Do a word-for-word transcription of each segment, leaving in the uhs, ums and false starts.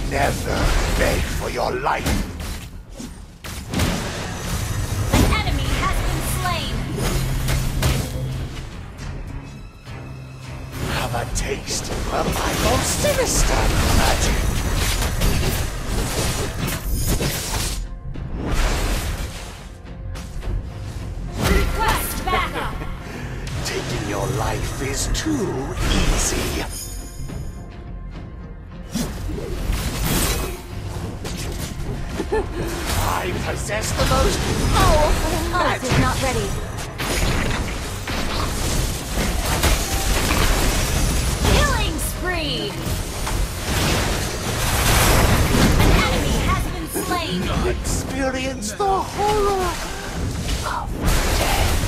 Never beg for your life. An enemy has been slain. Have a taste of my most sinister magic. Request backup. Taking your life is too easy. I possess the most powerful Ult magic. is not ready. Killing spree. An enemy has been slain. Experience the horror of death.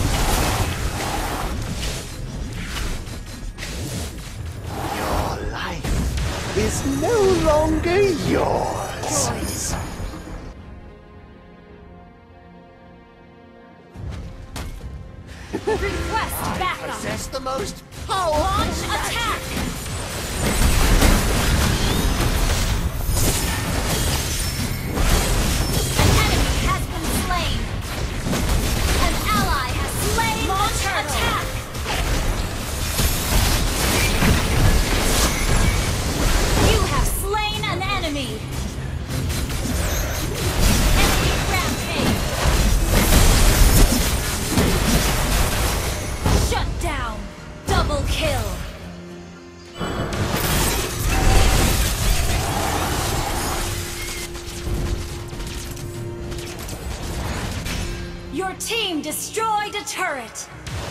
Your life is no longer yours. Request I backup. possess the most powerful Launch magic. attack. An enemy has been slain. An ally has slain the turtle. Attack. You have slain an enemy. Enemy rampage. Shut down. Double kill. Your team destroyed a turret.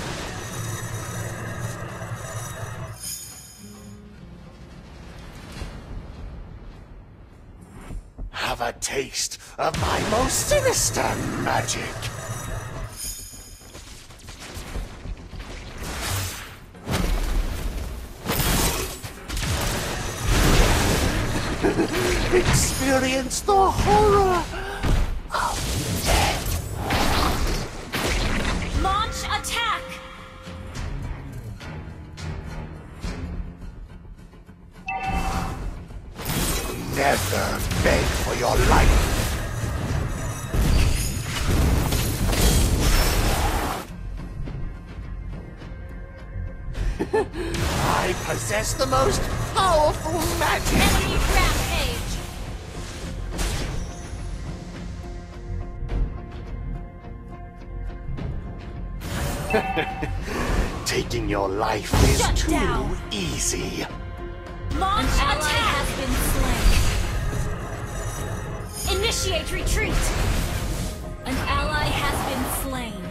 Have a taste of my most sinister magic. Experience the horror of death. Launch attack. Never beg for your life. I possess the most powerful magic. Enemy rampage. Taking your life is Shut too down. easy. Launch attack has been slain. Initiate retreat. An ally has been slain.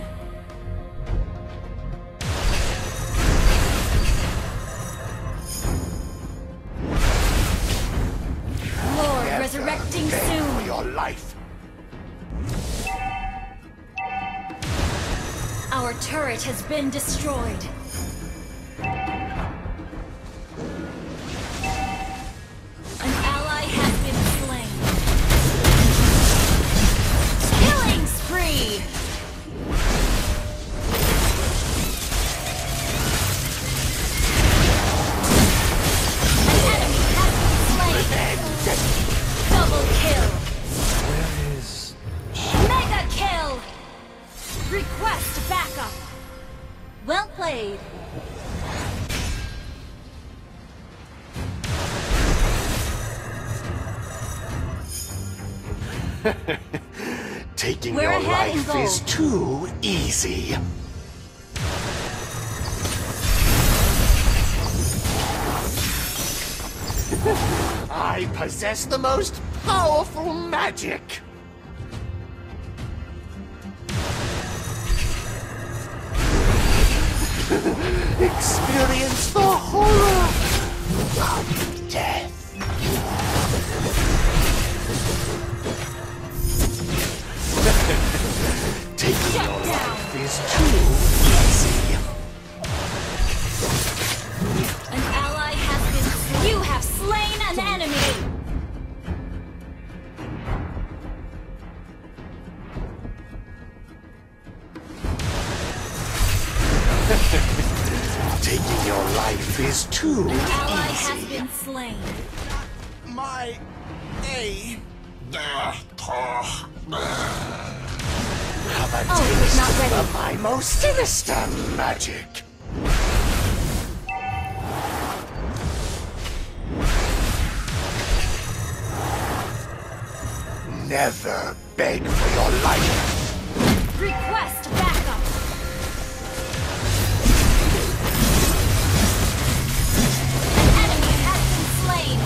Lord, Never resurrecting beg for soon. your life. Our turret has been destroyed. An ally has been slain. Killing spree! An enemy has been slain. Double kill. Where is... Mega kill! Request backup. Well played. Taking We're your ahead in life gold. is too easy. I possess the most powerful magic. Experience the horror of death. Taking Shut your down. life is too easy. An ally has been. You have slain an enemy. Taking your life is too An ally easy. has been slain. My way. Have a Oh, it's taste not ready. of my most sinister magic. Never beg for your life. Request backup. An enemy has been slain.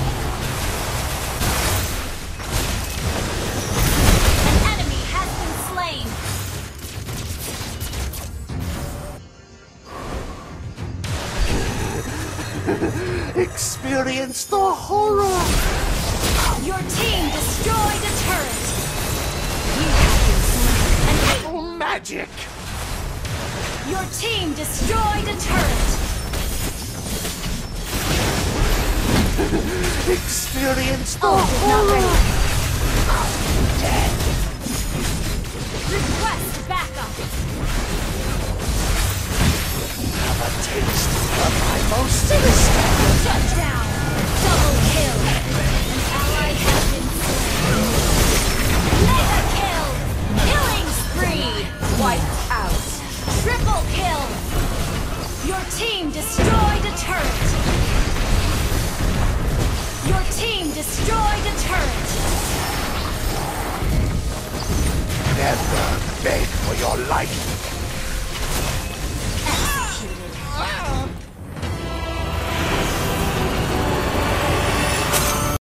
An enemy has been slain. Experience the horror. Your team destroyed a turret. You have been slain. Oh, magic. Your team destroyed a turret. Experience the Oh, it's not horror. ready. Dead. Request backup. Have a taste of my most sinister. Shut down. Double kill. An ally has been slain. Mega kill. Killing spree. Wiped out. Triple kill. Your team destroyed a turret. Your team destroyed a turret. Never beg for your life.